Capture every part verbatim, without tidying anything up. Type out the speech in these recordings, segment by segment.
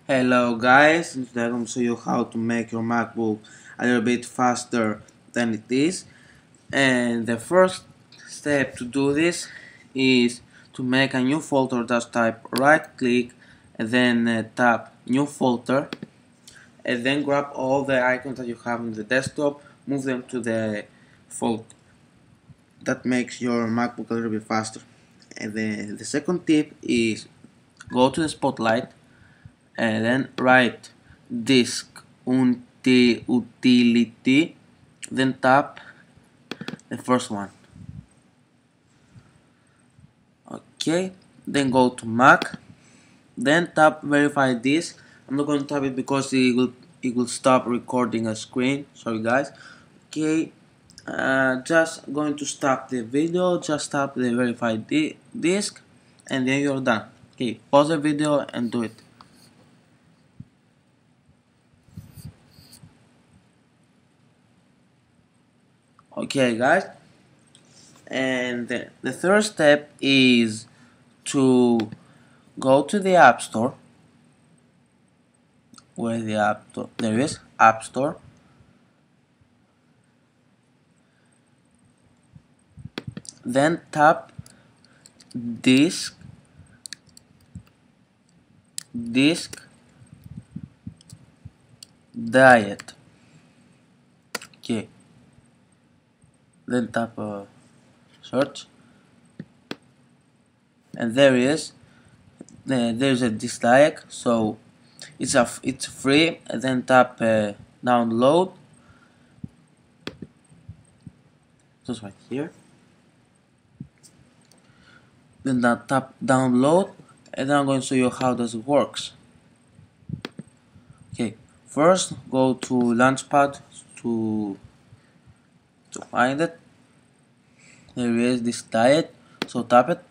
Hello guys, today I'm going to show you how to make your MacBook a little bit faster than it is. And the first step to do this is to make a new folder. Just type right click and then uh, tap new folder, and then grab all the icons that you have on the desktop, move them to the folder. That makes your MacBook a little bit faster. And then the second tip is go to the Spotlight and then write disk unti utility, then tap the first one. Okay, then go to Mac, then tap verify disk. I'm not going to tap it because it will it will stop recording a screen, sorry guys. Okay, uh, just going to stop the video, just tap the verify di disk, and then you're done. Okay, pause the video and do it. Okay guys, and the, the third step is to go to the App Store. Where the App Store? There is App Store. Then tap disk disk diet. Okay. Then tap uh, search, and there is uh, there's a disk diet. So it's a it's free. And then tap uh, download. Just right here. Then tap download, and then I'm going to show you how this works. Okay, first go to Launchpad to to find it. There is this diet, so tap it,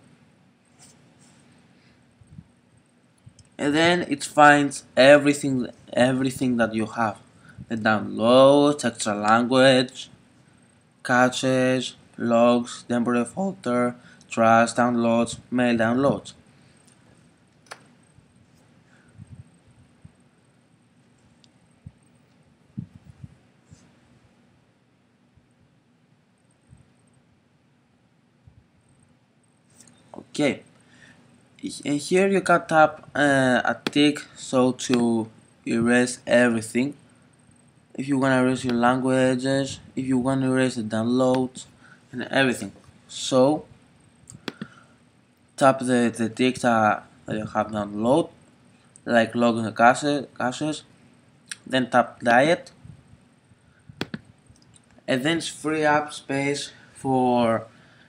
and then it finds everything everything that you have: the downloads, extra language, caches, logs, temporary folder, trash downloads, mail downloads. Okay, and here you can tap uh, a tick so to erase everything. If you want to erase your languages, if you want to erase the downloads and everything. So tap the, the tick that, that you have download, like logging the cache, caches, then tap diet, and then free up space for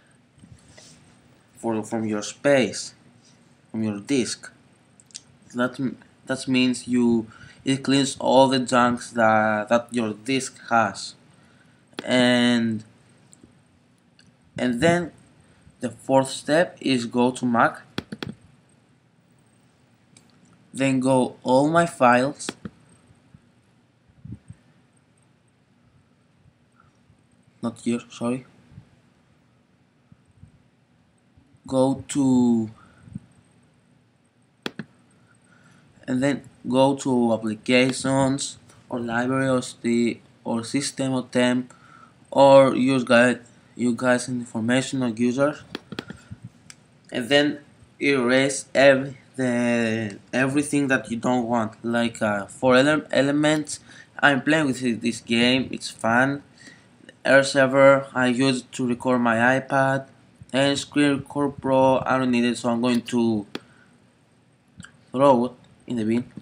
for from your space, from your disk. That that means you it cleans all the junks that that your disk has, and and then the fourth step is go to Mac, then go all my files, not here, sorry. Go to and then go to applications or library or the or system or temp or use guide you guys information or users, and then erase every the everything that you don't want, like uh, for ele elements. I'm playing with this game, it's fun. Air server I use it to record my iPad, and screen record pro I don't need it, so I'm going to throw it in the bin.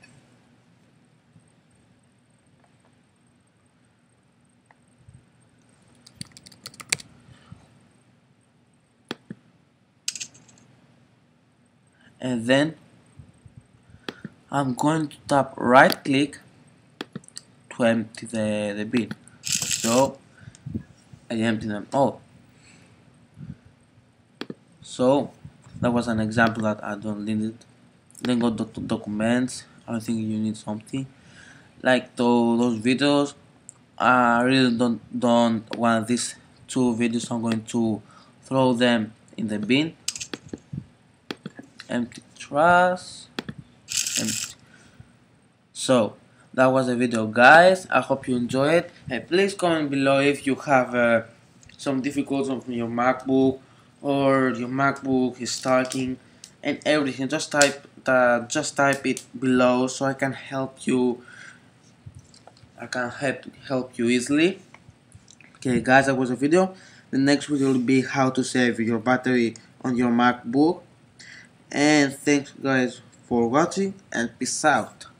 And then I'm going to tap right click to empty the, the bin. So I empty them all. So that was an example that I don't need it. Then go to documents. I think you need something like to those videos. I really don't don't want these two videos. I'm going to throw them in the bin. Empty trash. Empty. So that was the video, guys. I hope you enjoy it, and please comment below if you have uh, some difficulties on your MacBook, or your MacBook is starting and everything. Just type that just type it below so I can help you I can help help you easily. Okay guys, that was the video. The next video will be how to save your battery on your MacBook. And thanks guys for watching, and peace out.